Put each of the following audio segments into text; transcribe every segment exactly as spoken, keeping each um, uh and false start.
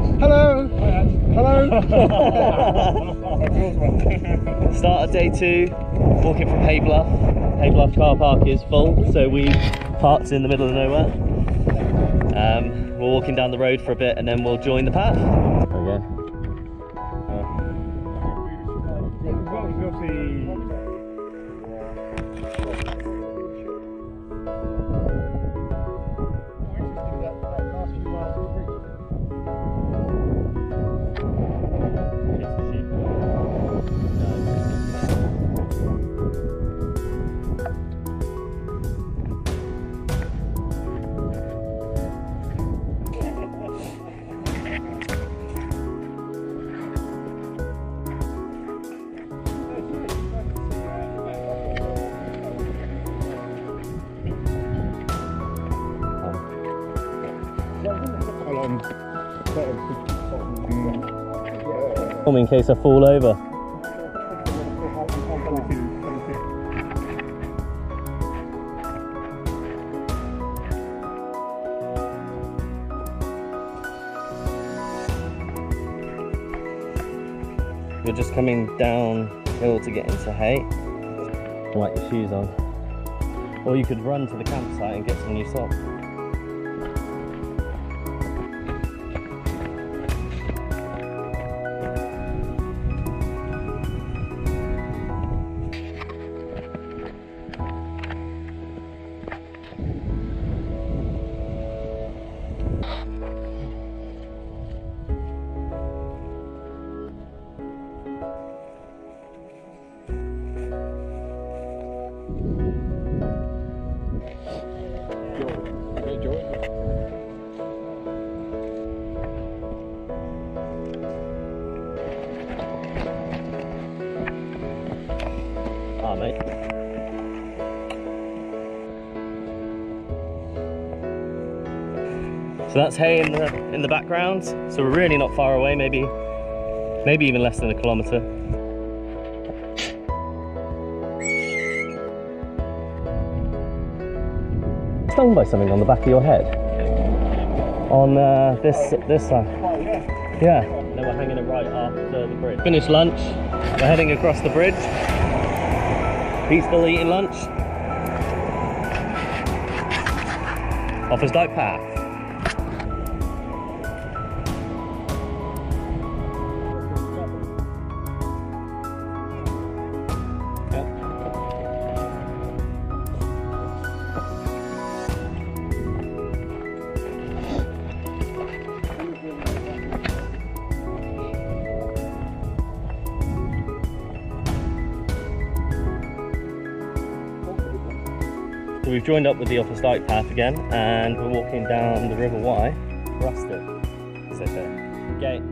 Hello. Hello. Start of day two, walking from Hay Bluff. Hay Bluff car park is full, so we parked in the middle of nowhere. Um, we're walking down the road for a bit and then we'll join the path. Okay. In case I fall over. We're just coming downhill to get into Hay. Wipe your shoes on. Or you could run to the campsite and get some new socks. Ah, mate. So that's Hay in the in the background. So we're really not far away, maybe maybe even less than a kilometre. Stung by something on the back of your head? On uh, this this side? Yeah. Now we're hanging it right after the bridge. Finished lunch. We're heading across the bridge. Peaceful eating lunch. Offa's Dyke path. So we've joined up with the Offa Dyke path again, and we're walking down the River Wye. Rusted. So there. Gate.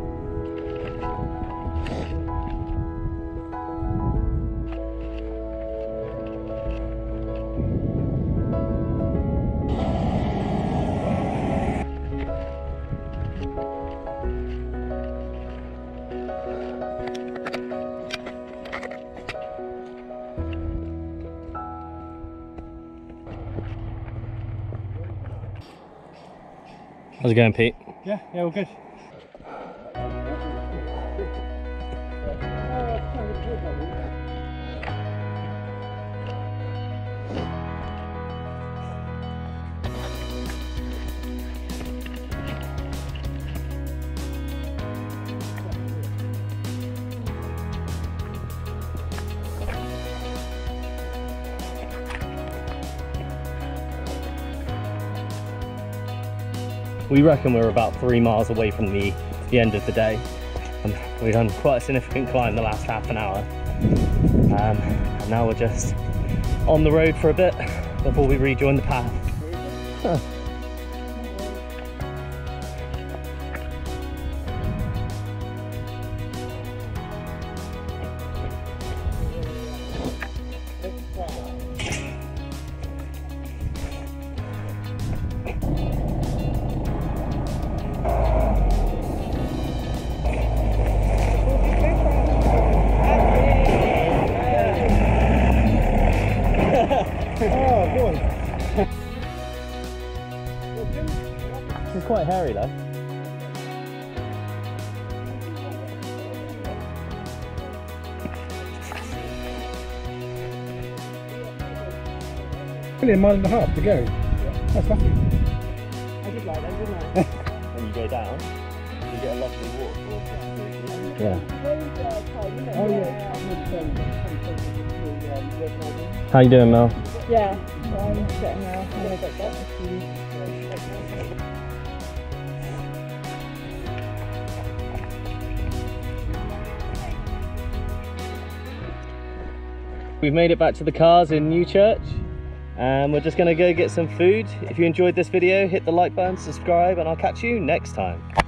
How's it going, Pete? Yeah, yeah, all good. We reckon we're about three miles away from the, the end of the day. And we've done quite a significant climb the last half an hour. Um, and now we're just on the road for a bit before we rejoin the path. Huh. It's quite hairy though. literally a mile and a half to go. That's lovely. I did like that, didn't I? When you go down, you get a lovely walk towards the Yeah. Oh yeah. How you doing, Mel? Yeah, so I'm getting now. I'm going to get that. We've made it back to the cars in Newchurch and we're just going to go get some food. If you enjoyed this video, hit the like button, subscribe, and I'll catch you next time.